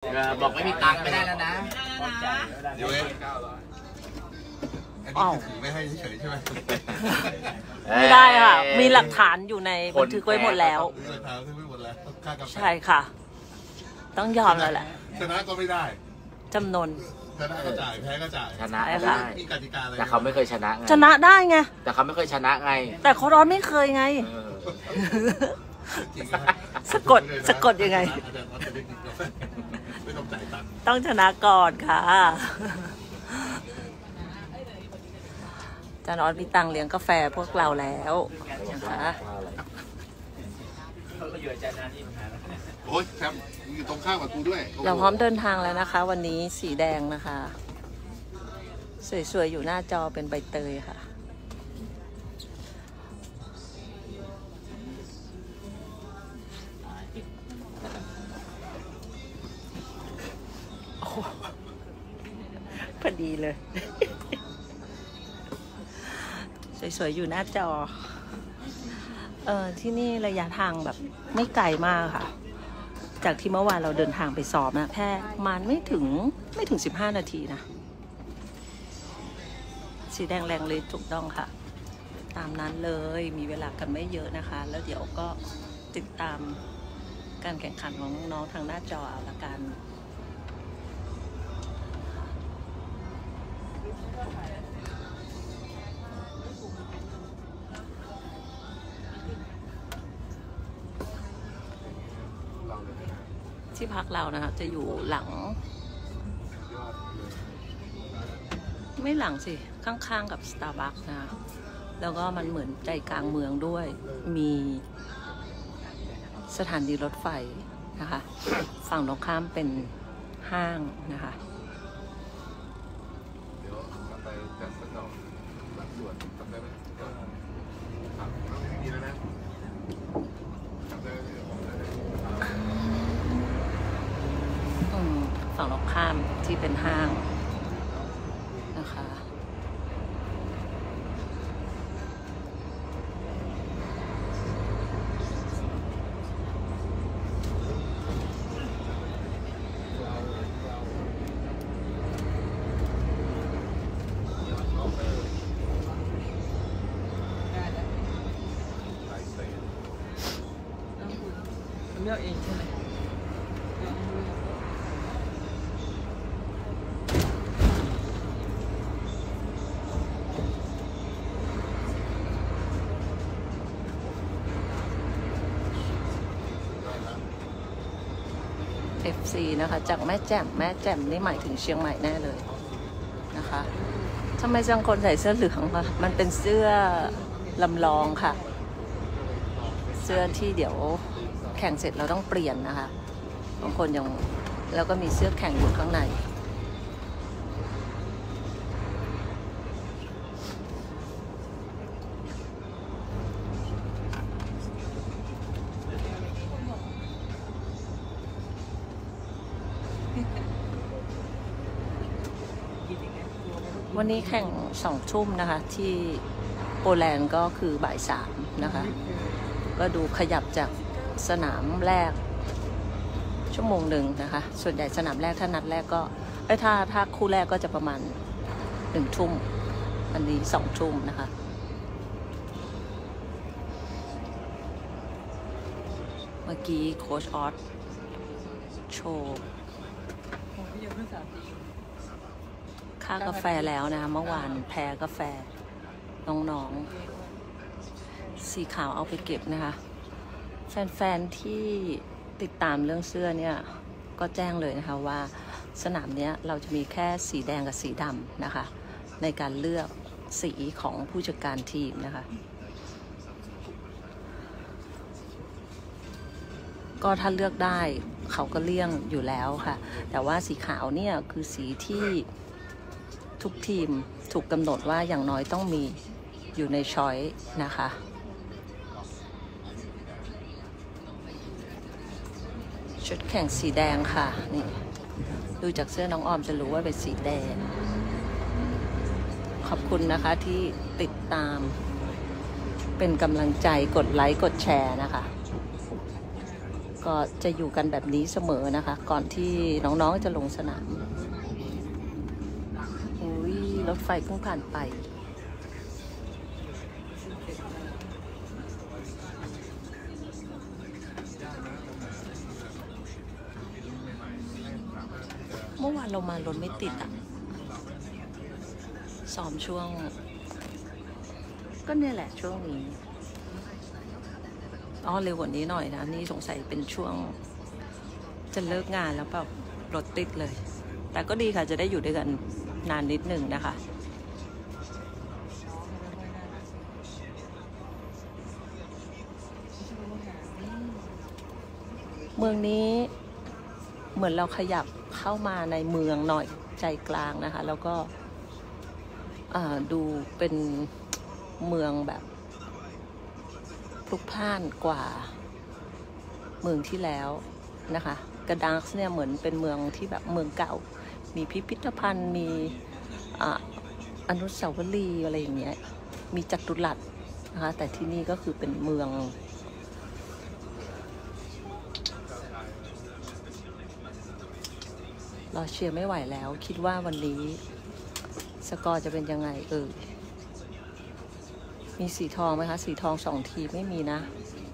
บอกไม่มีตังค์ไม่ได้แล้วนะเดี๋ยวอันนี้ถือไม่ให้เฉยใช่ไหมไม่ได้ค่ะมีหลักฐานอยู่ในบันทึกไว้หมดแล้วใช่ค่ะต้องยอมแล้วแหละชนะก็ไม่ได้จำนวนชนะก็จ่ายแพ้ก็จ่ายชนะได้แต่เขาไม่เคยชนะไงชนะได้ไงแต่เขาไม่เคยชนะไงแต่เขาร้อนไม่เคยไงสะกดยังไงต้องชนะก่อนค่ะจานออสมีตังเลี้ยงกาแฟพวกเราแล้วนะคะโอ้ยแซมอยู่ตรงข้ามกับกูด้วยเราพร้อมเดินทางแล้วนะคะวันนี้สีแดงนะคะสวยๆอยู่หน้าจอเป็นใบเตยค่ะพอดีเลยสวยๆอยู่หน้าจอที่นี่ระยะทางแบบไม่ไกลมากค่ะจากที่เมื่อวานเราเดินทางไปซ้อมนะแค่ประมาณไม่ถึง15 นาทีนะสีแดงแรงเลยถูกต้องค่ะตามนั้นเลยมีเวลากันไม่เยอะนะคะแล้วเดี๋ยวก็ติดตามการแข่งขันของน้องๆทางหน้าจอเอาละกันที่พักเรานะคะจะอยู่หลังไม่หลังสิข้างๆกับ Starbucks นะแล้วก็มันเหมือนใจกลางเมืองด้วยมีสถานีรถไฟนะคะฝั่งตรงข้ามเป็นห้างนะคะเดี๋ยวไปจัดสนองหลังด่วนทำได้ไหมดีแล้วนะทำได้ฝั่งตรงข้ามที่เป็นห้างนะคะเลือกเองใช่ไหมFC นะคะจากแม่แจ่มนี่หมายถึงเชียงใหม่แน่เลยนะคะทำไมจังคนใส่เสื้อเหลืองคะมันเป็นเสื้อลำลองค่ะเสื้อที่เดี๋ยวแข่งเสร็จเราต้องเปลี่ยนนะคะบางคนยังแล้วก็มีเสื้อแข่งอยู่ข้างในวันนี้แข่ง2 ทุ่มนะคะที่โปแลนด์ก็คือบ่าย 3นะคะก็ดูขยับจากสนามแรกชั่วโมงหนึ่งนะคะส่วนใหญ่สนามแรกถ้านัดแรกก็ถ้าคู่แรกก็จะประมาณ1 ทุ่มอันนี้2 ทุ่มนะคะเมื่อกี้โค้ชออสโชว์ค่ากาแฟแล้วนะเมื่อวานแพ้กาแฟน้องๆสีขาวเอาไปเก็บนะคะแฟนๆที่ติดตามเรื่องเสื้อเนี่ยก็แจ้งเลยนะคะว่าสนามเนี้ยเราจะมีแค่สีแดงกับสีดำนะคะในการเลือกสีของผู้จัดการทีมนะคะก็ถ้าเลือกได้เขาก็เลี่ยงอยู่แล้วค่ะแต่ว่าสีขาวเนี่ยคือสีที่ทุกทีมถูกกำหนดว่าอย่างน้อยต้องมีอยู่ในช้อยนะคะชุดแข่งสีแดงค่ะนี่ดูจากเสื้อน้องออมจะรู้ว่าเป็นสีแดงขอบคุณนะคะที่ติดตามเป็นกำลังใจกดไลค์กดแชร์นะคะก็จะอยู่กันแบบนี้เสมอนะคะ ก่อนที่น้องๆจะลงสนามอุ้ยรถไฟเพิ่งผ่านไปเมื่อวานเรามารถไม่ติดอ่ะซ้อมช่วงก็เนี่ยแหละช่วงนี้เร็วกว่านี้หน่อยนะนี่สงสัยเป็นช่วงจะเลิกงานแล้วแบบรถติดเลยแต่ก็ดีค่ะจะได้อยู่ด้วยกันนานนิดหนึ่งนะคะเมืองนี้เหมือนเราขยับเข้ามาในเมืองหน่อยใจกลางนะคะแล้วก็ดูเป็นเมืองแบบพลุกพล่านกว่าเมืองที่แล้วนะคะกระดังส์เนี่ยเหมือนเป็นเมืองที่แบบเมืองเก่ามีพิพิธภัณฑ์มีอนุสาวรีย์อะไรอย่างเงี้ยมีจัตุรัสนะคะแต่ที่นี่ก็คือเป็นเมืองรอเชียร์ไม่ไหวแล้วคิดว่าวันนี้สกอร์จะเป็นยังไงมีสีทองไหมคะสีทอง2 ทีไม่มีนะ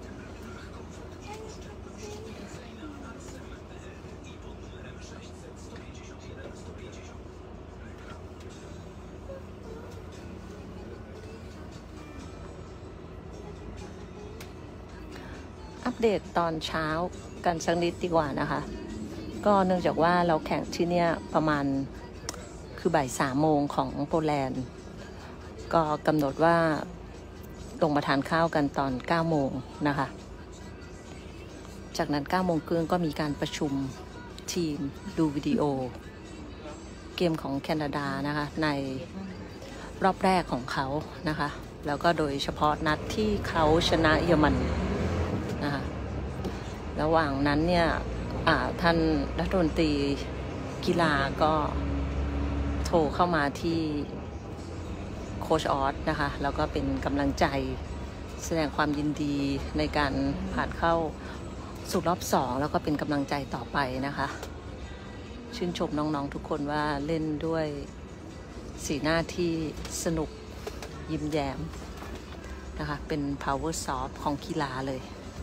อัปเดตตอนเช้ากันสักนิดดีกว่านะคะก็เนื่องจากว่าเราแข่งที่เนี่ยประมาณคือบ่าย3 โมงของโปแลนด์ก็กำหนดว่าลงมาทานข้าวกันตอน9 โมงนะคะจากนั้น9 โมงครึ่งก็มีการประชุมทีมดูวิดีโอเกมของแคนาดานะคะในรอบแรกของเขานะคะแล้วก็โดยเฉพาะนัดที่เขาชนะเยอรมันนะคะระหว่างนั้นเนี่ยท่านรัฐมนตรีกีฬาก็โทรเข้ามาที่โค้ชออสนะคะแล้วก็เป็นกำลังใจแสดงความยินดีในการผ่านเข้าสู่รอบ2แล้วก็เป็นกำลังใจต่อไปนะคะชื่นชมน้องๆทุกคนว่าเล่นด้วยสีหน้าที่สนุกยิ้มแย้มนะคะเป็น power soft ของกีฬาเลย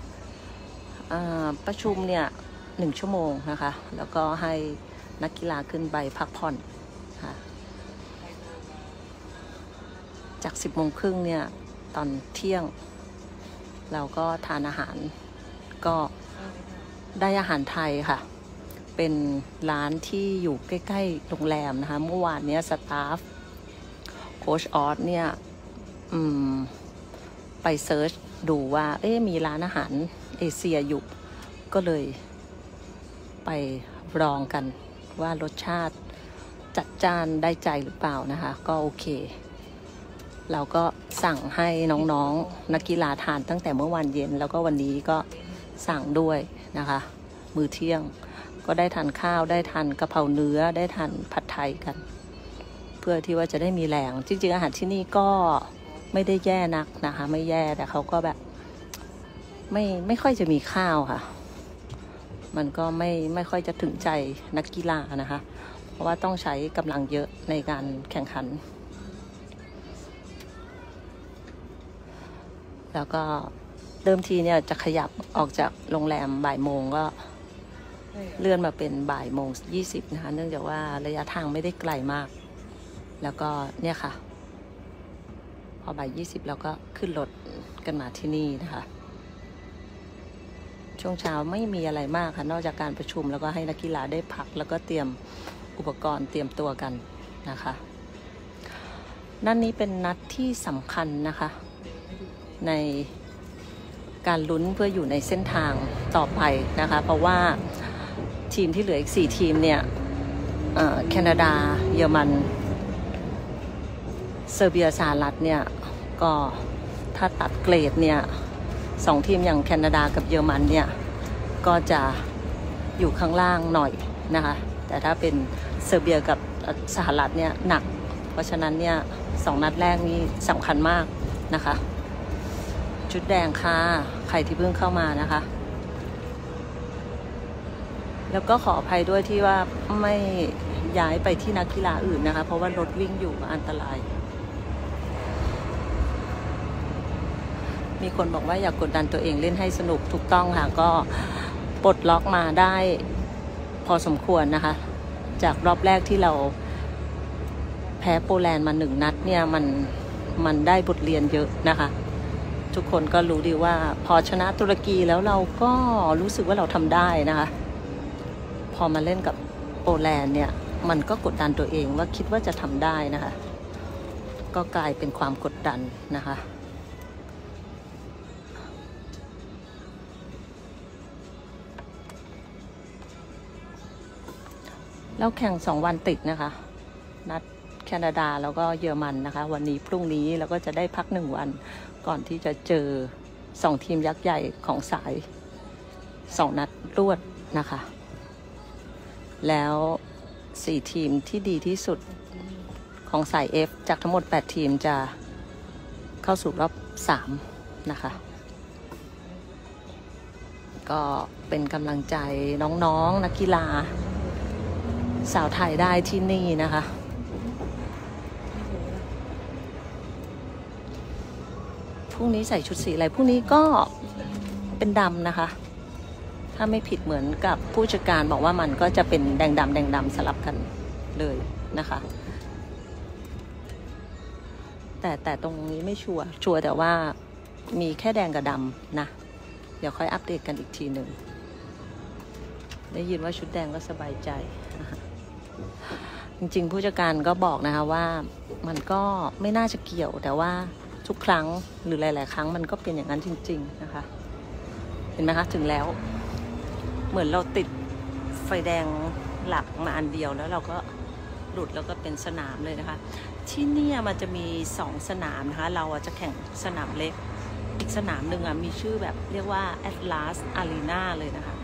ประชุมเนี่ย1 ชั่วโมงนะคะแล้วก็ให้นักกีฬาขึ้นไปพักผ่อนค่ะจาก10 โมงครึ่งเนี่ยตอนเที่ยงเราก็ทานอาหารก็ได้อาหารไทยค่ะเป็นร้านที่อยู่ใกล้ๆโรงแรมนะคะเมื่อวานเนี้ยสตาฟโค้ชออสเนี่ยไปเซิร์ชดูว่ามีร้านอาหารเอเชียอยู่ก็เลยไปลองกันว่ารสชาติจัดจ้านได้ใจหรือเปล่านะคะก็โอเคเราก็สั่งให้น้องๆนักกีฬาทานตั้งแต่เมื่อวานเย็นแล้วก็วันนี้ก็สั่งด้วยนะคะมื้อเที่ยงก็ได้ทานข้าวได้ทานกะเพราเนื้อได้ทานผัดไทยกันเพื่อที่ว่าจะได้มีแรงจริงๆอาหารที่นี่ก็ไม่ได้แย่นักนะคะไม่แย่แต่เขาก็แบบไม่ค่อยจะมีข้าวค่ะมันก็ไม่ค่อยจะถึงใจนักกีฬานะคะเพราะว่าต้องใช้กำลังเยอะในการแข่งขันแล้วก็เดิมทีเนี่ยจะขยับออกจากโรงแรมบ่ายโมงก็เลื่อนมาเป็นบ่ายโมง20นะคะเนื่องจากว่าระยะทางไม่ได้ไกลมากแล้วก็เนี่ยค่ะพอบ่าย20เราก็ขึ้นรถกันมาที่นี่นะคะช่วงเช้าไม่มีอะไรมากค่ะนอกจากการประชุมแล้วก็ให้นักกีฬาได้พักแล้วก็เตรียมอุปกรณ์เตรียมตัวกันนะคะนัดนี้เป็นนัดที่สำคัญนะคะในการลุ้นเพื่ออยู่ในเส้นทางต่อไปนะคะเพราะว่าทีมที่เหลืออีก4 ทีมเนี่ยแคนาดาเยอรมันเซอร์เบียสหรัฐเนี่ยก็ถ้าตัดเกรดเนี่ย2 ทีมอย่างแคนาดากับเยอรมันเนี่ยก็จะอยู่ข้างล่างหน่อยนะคะแต่ถ้าเป็นเซอร์เบียกับสหรัฐเนี่ยหนักเพราะฉะนั้นเนี่ย2 นัดแรกนี้สำคัญมากนะคะชุดแดงค่ะใครที่เพิ่งเข้ามานะคะแล้วก็ขออภัยด้วยที่ว่าไม่ย้ายไปที่นักกีฬาอื่นนะคะ เพราะว่ารถวิ่งอยู่อันตราย มีคนบอกว่าอยากกดดันตัวเองเล่นให้สนุกถูกต้องค่ะ ก็ปลดล็อกมาได้พอสมควรนะคะ จากรอบแรกที่เราแพ้โปแลนด์มา1 นัดเนี่ยมันได้บทเรียนเยอะนะคะ ทุกคนก็รู้ดีว่าพอชนะตุรกีแล้วเราก็รู้สึกว่าเราทำได้นะคะ พอมาเล่นกับโปแลนด์เนี่ยมันก็กดดันตัวเองว่าคิดว่าจะทำได้นะคะ ก็กลายเป็นความกดดันนะคะแล้วแข่ง2 วันติดนะคะนัดแคนาดาแล้วก็เยอรมันนะคะวันนี้พรุ่งนี้เราก็จะได้พัก1 วันก่อนที่จะเจอ2 ทีมยักษ์ใหญ่ของสาย2 นัดรวดนะคะแล้ว4 ทีมที่ดีที่สุดของสาย F จากทั้งหมด8 ทีมจะเข้าสู่รอบ3นะคะก็เป็นกำลังใจน้องๆนักกีฬาสาวไทยได้ที่นี่นะคะพรุ่งนี้ใส่ชุดสีอะไรพรุ่งนี้ก็เป็นดำนะคะถ้าไม่ผิดเหมือนกับผู้จัดการบอกว่ามันก็จะเป็นแดงดำสลับกันเลยนะคะแต่ตรงนี้ไม่ชัวร์แต่ว่ามีแค่แดงกับดำนะเดี๋ยวค่อยอัปเดตกันอีกทีหนึ่งได้ยินว่าชุดแดงก็สบายใจจริงๆผู้จัดการก็บอกนะคะว่ามันก็ไม่น่าจะเกี่ยวแต่ว่าทุกครั้งหรือหลายๆครั้งมันก็เป็นอย่างนั้นจริงๆนะคะเห็นไหมคะถึงแล้วเหมือนเราติดไฟแดงหลักมาอันเดียวแล้วเราก็หลุดแล้วก็เป็นสนามเลยนะคะที่นี่มันจะมี2 สนามนะคะเราจะแข่งสนามเล็กอีกสนามหนึ่งมีชื่อแบบเรียกว่า Atlas Arena เลยนะคะ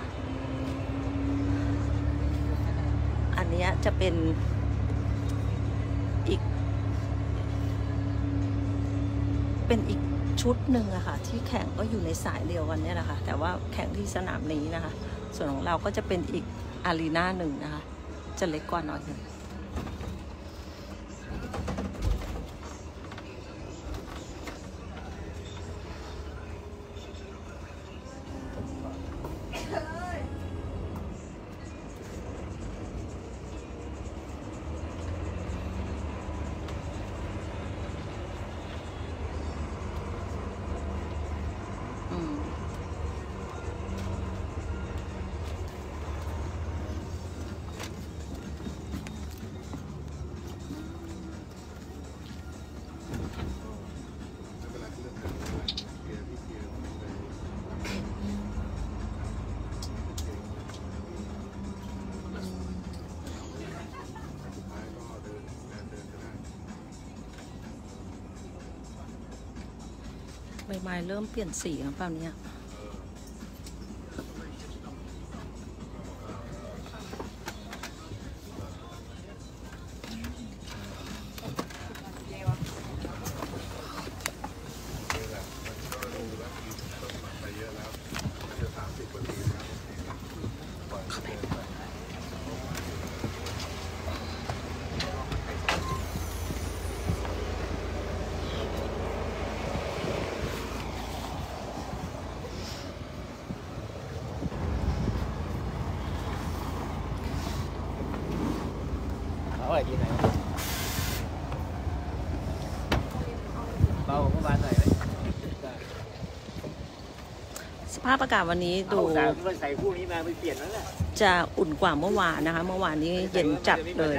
อันนี้จะเป็นอีกชุดหนึ่งอะค่ะที่แข่งก็อยู่ในสายเดียวกันเนี่ยแหละค่ะแต่ว่าแข่งที่สนามนี้นะคะส่วนของเราก็จะเป็นอีกอารีนาหนึ่งนะคะจะเล็กกว่าหน่อยนึงใบไม้เริ่มเปลี่ยนสีแล้วเปล่าเนี่ยดีไหนเบาเมื่อวานหน่อยไหมสภาพอากาศวันนี้ดูใส่คู่นี้มาไปเปลี่ยนแล้วแหละจะอุ่นกว่าเมื่อวานนะคะเมื่อวานนี้เย็นจัดเลย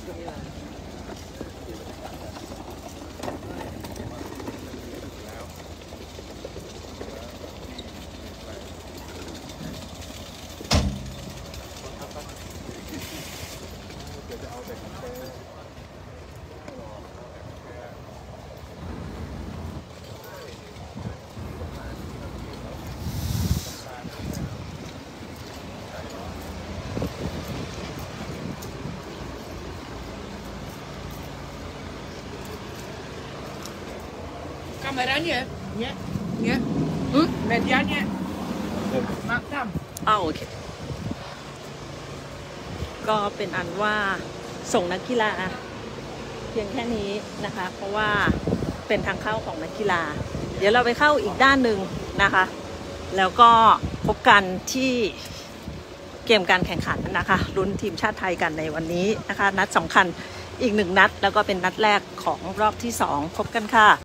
Kameranya, nie? Medianie. Makam. โอเคก็เป็นอันว่าส่งนักกีฬาเพียงแค่นี้นะคะ เพราะว่าเป็นทางเข้าของนักกีฬาเดี๋ยวเราไปเข้าอีกด้านหนึ่งนะคะแล้วก็พบกันที่เกมการแข่งขันนะคะลุ้นทีมชาติไทยกันในวันนี้นะคะนัดสำคัญอีก1 นัดแล้วก็เป็นนัดแรกของรอบที่2พบกันค่ะ